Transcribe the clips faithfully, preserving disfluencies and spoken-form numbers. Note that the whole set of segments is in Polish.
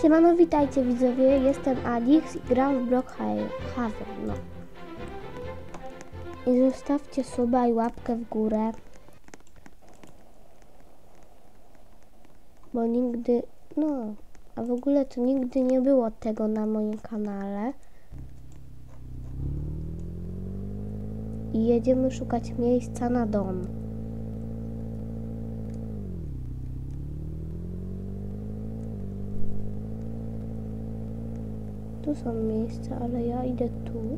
Siemano, witajcie widzowie, jestem Adix i gram w Brookhaven, no. I zostawcie suba i łapkę w górę. Bo nigdy, no, a w ogóle to nigdy nie było tego na moim kanale. I jedziemy szukać miejsca na dom. Tu są miejsca, ale ja idę tu.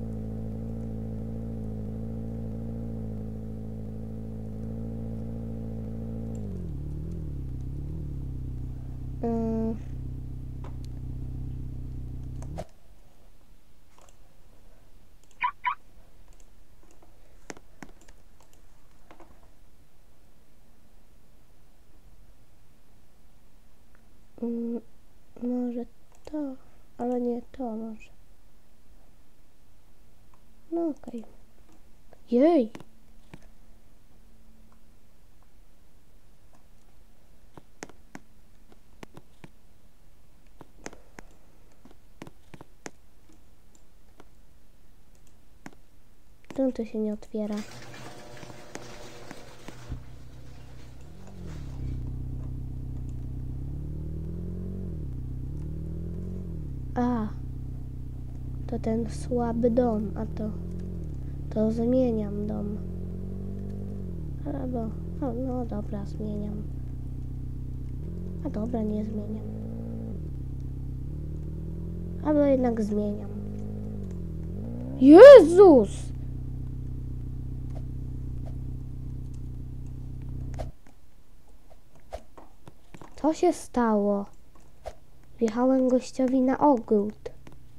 Yy. Yy. Może to, ale nie to może. No okej. Okay. Jej! Czemu to się nie otwiera? A, to ten słaby dom, a to, to zmieniam dom. Albo, o, no dobra, zmieniam. A dobra, nie zmieniam. Albo jednak zmieniam. Jezus! Co się stało? Wjechałem gościowi na ogród.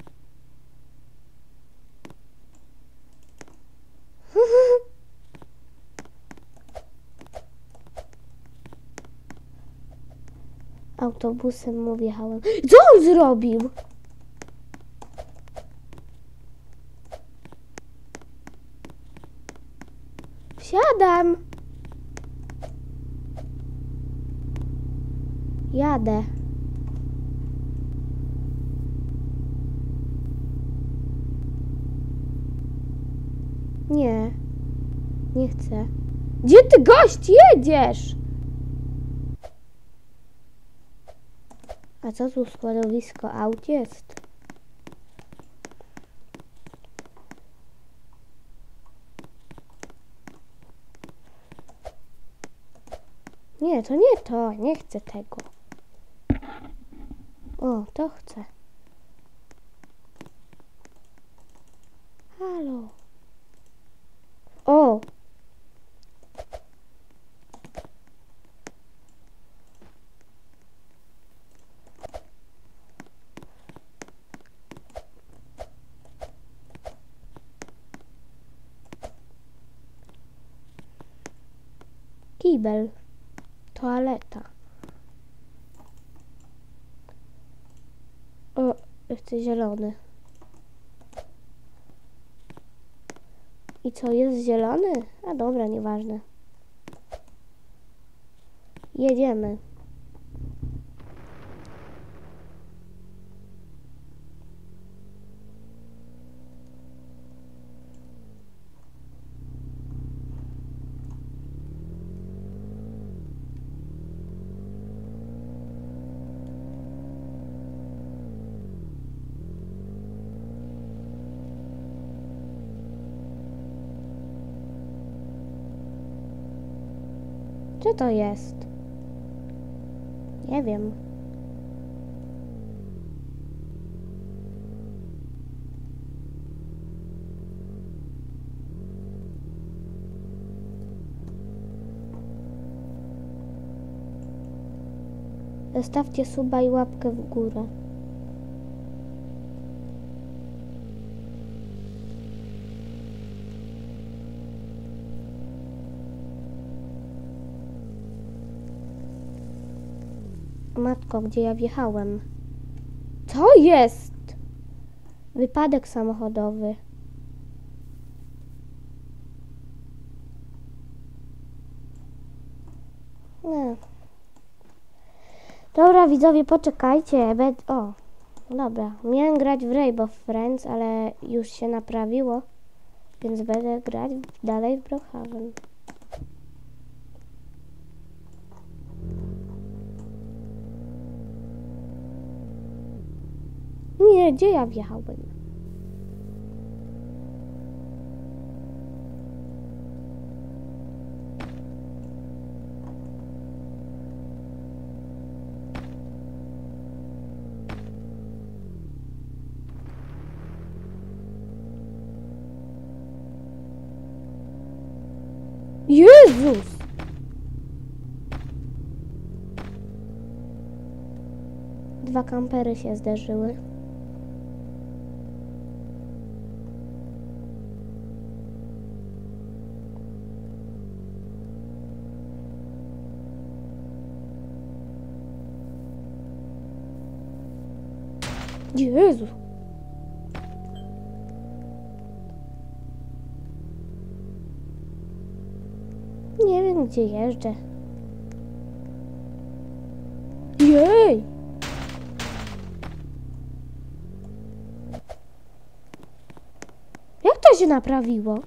Autobusem mu wjechałem. Co on zrobił? Wsiadam. Jadę. Nie. Nie chcę. Gdzie ty, gość, jedziesz? A co tu składowisko aut jest? Nie, to nie to. Nie chcę tego. O, to chcę. Halo. O! Kibel. Toaleta. O, chcę zielony. I co, jest zielony? A dobra, nieważne. Jedziemy. Co to jest? Nie wiem. Zostawcie suba i łapkę w górę. Matko, gdzie ja wjechałem? Co jest? Wypadek samochodowy. Nie. Dobra, widzowie, poczekajcie. Be o, dobra. Miałem grać w Rainbow Friends, ale już się naprawiło. Więc będę grać dalej w Brookhaven. Nie, gdzie ja wjechałem? Jezus! Dwa kampery się zderzyły. Jezu! Nie wiem, gdzie jeżdżę. Jej! Jak to się naprawiło?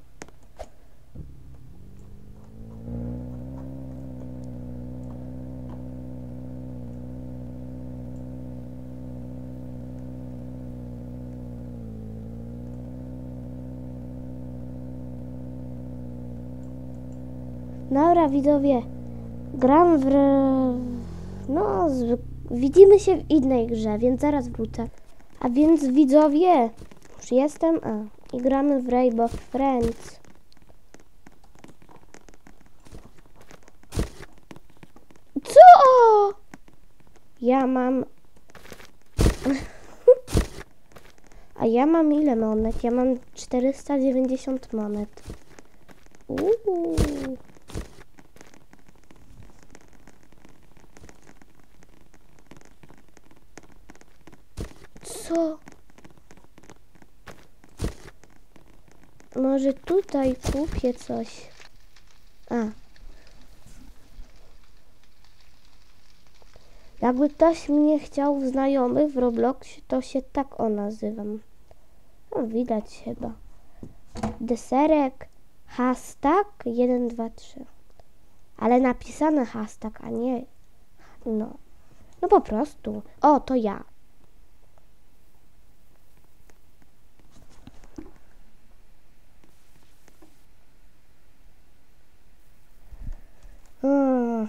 Dobra, widzowie, gram w... No, z... widzimy się w innej grze, więc zaraz wrócę. A więc, widzowie, już jestem, a, i gramy w Rainbow Friends. Co? Ja mam... A ja mam ile monet? Ja mam czterysta dziewięćdziesiąt monet. Uuu. Co? Może tutaj kupię coś. A. Jakby ktoś mnie chciał w znajomych w Robloxie, to się tak o nazywam. No, widać chyba. Deserek, hashtag jeden, dwa, trzy. Ale napisane hashtag, a nie... No. No po prostu. O, to ja. Hmm.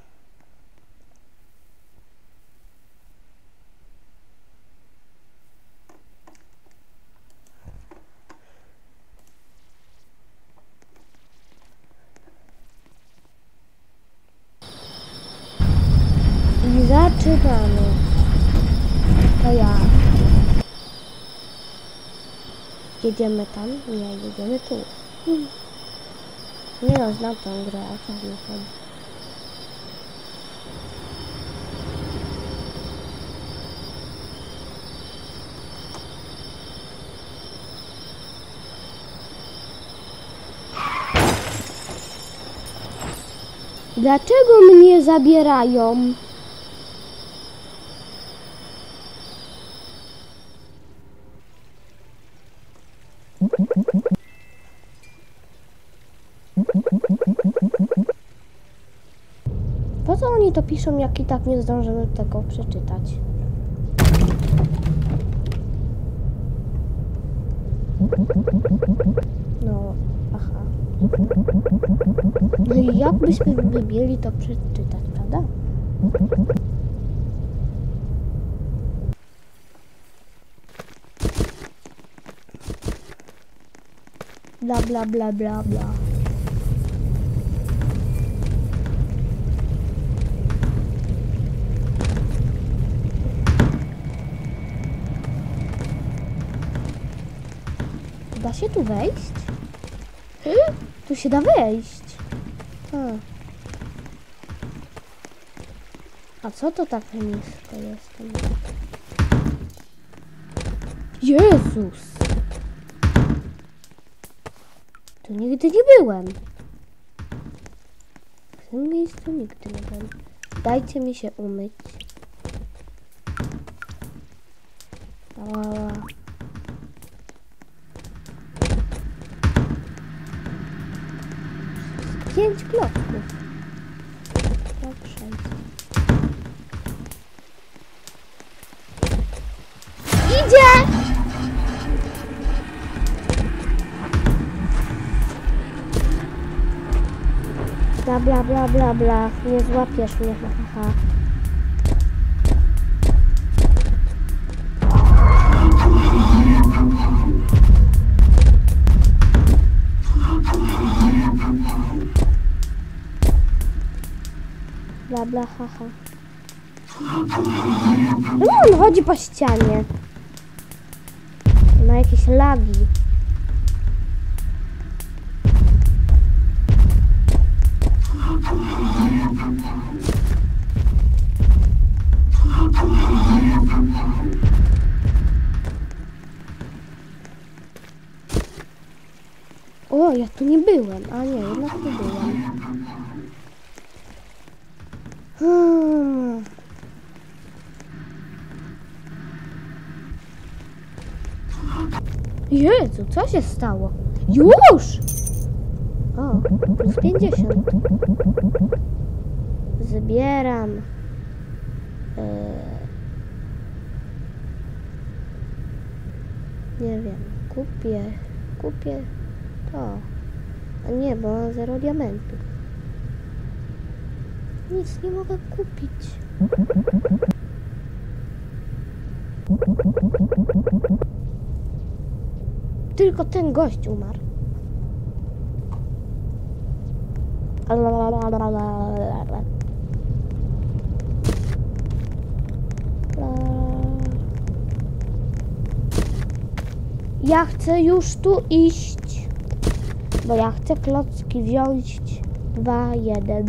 I zaczynamy. To ja. Jedziemy tam? Nie, jedziemy tu. Hmm. Nie no, znam tą grę, a co mi chodzi? Dlaczego mnie zabierają? Po co oni to piszą, jak i tak nie zdążymy tego przeczytać? No, aha. No i jakbyśmy by mieli to przeczytać, prawda? Bla bla bla bla bla. Da się tu wejść? Tu się da wejść. A, A co to tak nisko jest? Jezus! Tu nigdy nie byłem. W tym miejscu nigdy nie byłem. Dajcie mi się umyć. Ała. Pięć klocków. Tak, sześć. Idzie! Bla bla bla bla bla. Nie złapiesz mnie, ha ha ha. Bla bla ha ha. No on chodzi po ścianie. Ma jakieś lagi. O, ja tu nie byłem. A nie, jednak tu byłem. Hmm. Jezu, co się stało? Już! O, plus pięćdziesiąt. Zbieram. Eee, nie wiem, kupię, kupię to. A nie, bo mam zero diamentów. Nic nie mogę kupić. Tylko ten gość umarł. Ja chcę już tu iść, bo ja chcę klocki wziąć. Dwa, jeden.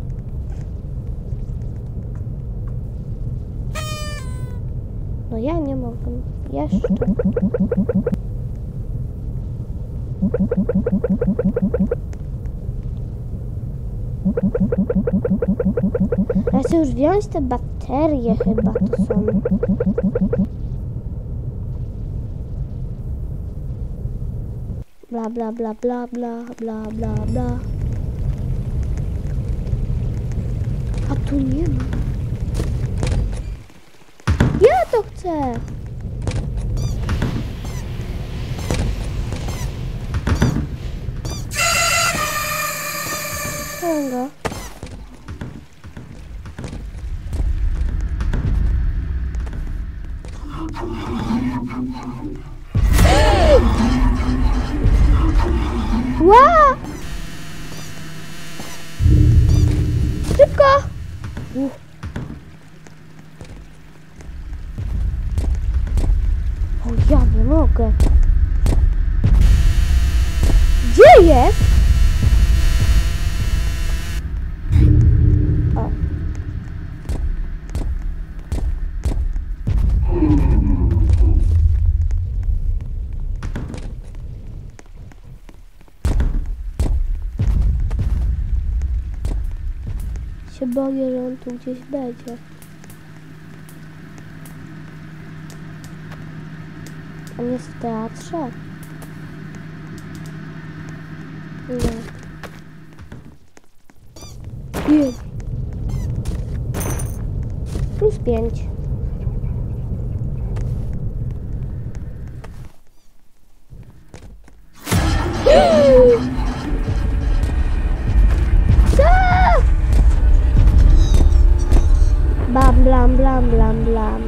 No ja nie mogę. Jeszcze. Ja chcę już wziąć te baterie, chyba to są. Bla bla bla bla bla bla bla bla. A tu nie ma. Ja to chcę. Czego? Ła! Szybko! Uff. O, ja nie mogę. Gdzie jest? O. Się boję, że on tu gdzieś będzie. On jest w teatrze? Nie. Nie. Plus pięć. Bam, blam, blam, blam, blam.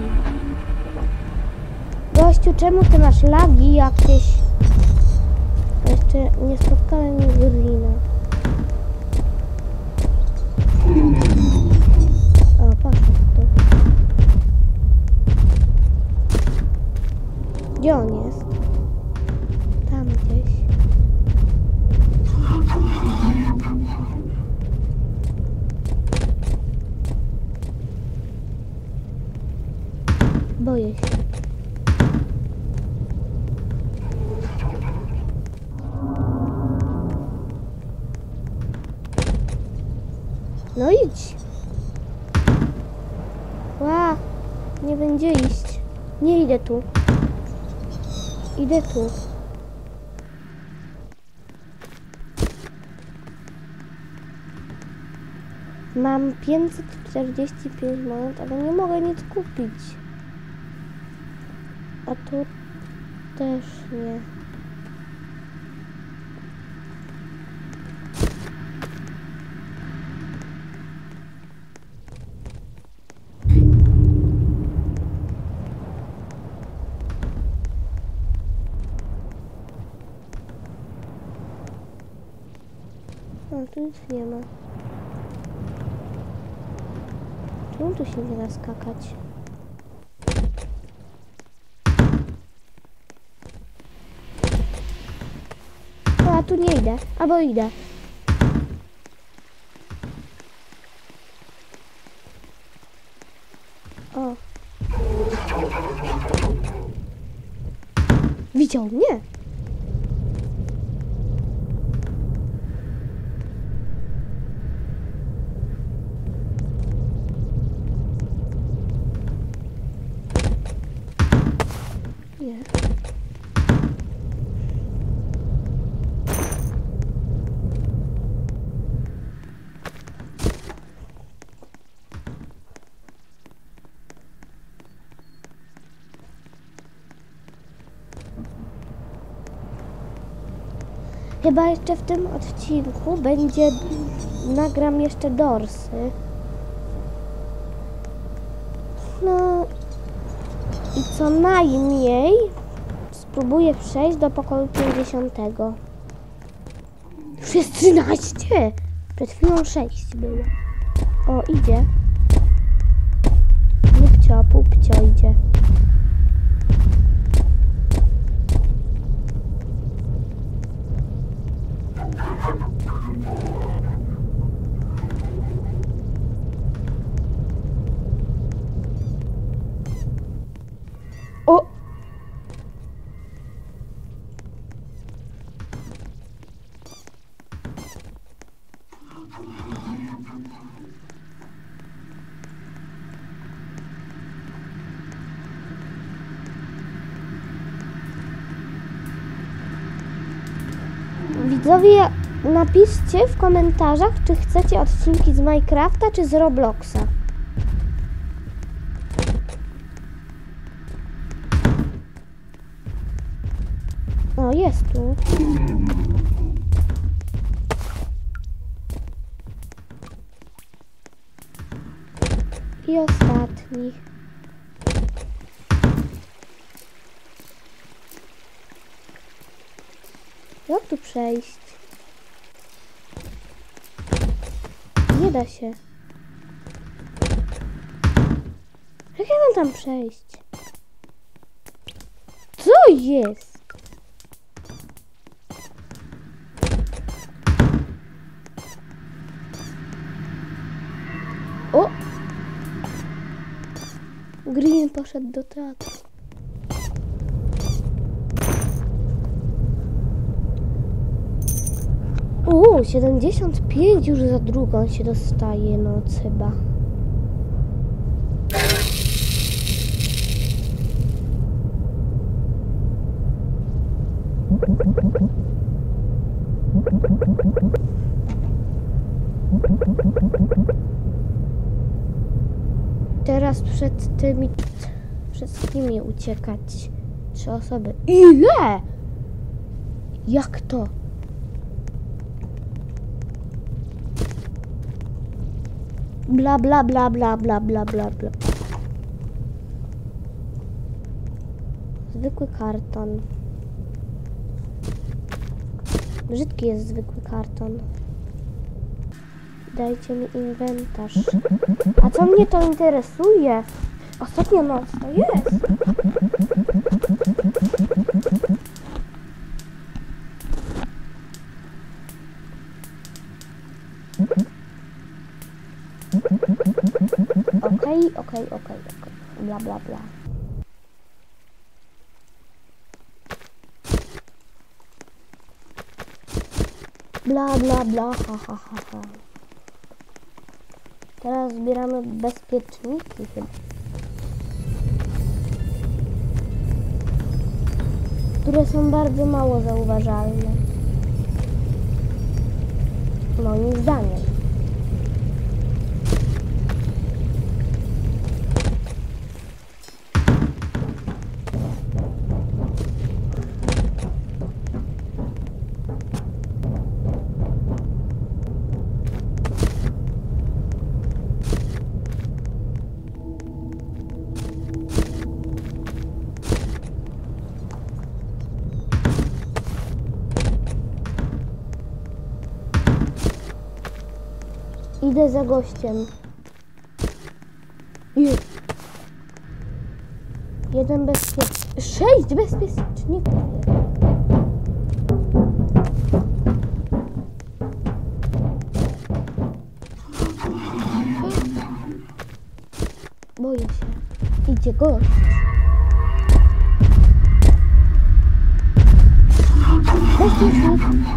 Gościu, czemu ty masz lagi jakieś? Jeszcze nie spotkałem Grina. O, poszedł tu. Gdzie on jest? Tam gdzieś. Boję się. No idź. Ła, nie będzie iść. Nie idę tu. Idę tu. Mam pięćset czterdzieści pięć monet, ale nie mogę nic kupić. A tu też nie. No, tu nic nie ma. Czemu tu się nie da skakać? O, a tu nie idę. Albo idę. O. Widział mnie. Nie. Chyba jeszcze w tym odcinku będzie, nagram jeszcze dorsy. No i co najmniej spróbuję przejść do pokoju pięćdziesiątego. Już jest trzynaście. Przed chwilą sześć było. O, idzie. Pupcio, pupcio idzie. O! Widzowie, napiszcie w komentarzach, czy chcecie odcinki z Minecrafta, czy z Robloxa. O, jest tu. I ostatni. Jak tu przejść? Nie da się. Jak ja mam tam przejść? Co jest? O! Green poszedł do teatru. O, siedemdziesiąt pięć już za drugą się dostaje noc chyba. Teraz przed tymi wszystkimi uciekać. Trzy osoby. Ile? Jak to? Bla bla bla bla bla bla bla bla. Zwykły karton. Brzydki jest zwykły karton. Dajcie mi inwentarz. A co mnie to interesuje? Ostatnia noc to jest. Okej, okej, okej, okej. Bla, bla, bla. Bla, bla, bla, ha, ha, ha, ha. Teraz zbieramy bezpieczniki chyba. które są bardzo mało zauważalne. Moim zdaniem. Idę za gościem. Jest. Jeden bezpiecznik. Sześć bezpieczników. Boję się. Idzie gość. Bezpiecznik.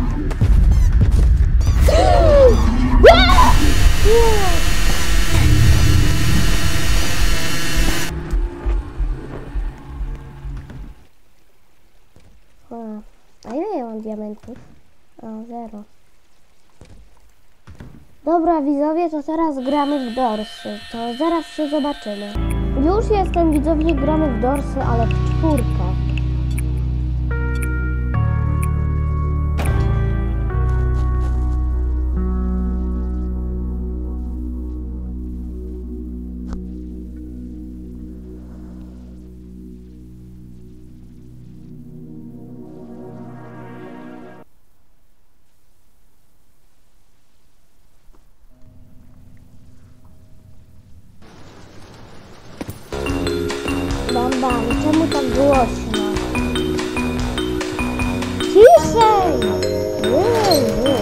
A ile ja mam diamentów? O, zero. Dobra widzowie, to teraz gramy w dorsy. To zaraz się zobaczymy. Już jestem widzowie, gramy w dorsy, ale w czwórkę. Bam, bam, czemu tak głośno? Ciszej! Nie, nie.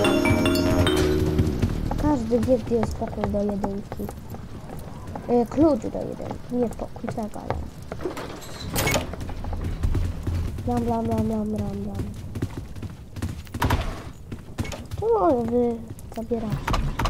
Każdy wie, gdzie jest pokój do jedynki. E, klucz do jedynki, nie pokój, tak, ale... Blam, blam, blam, blam, blam, blam. Czemu wy zabieracie?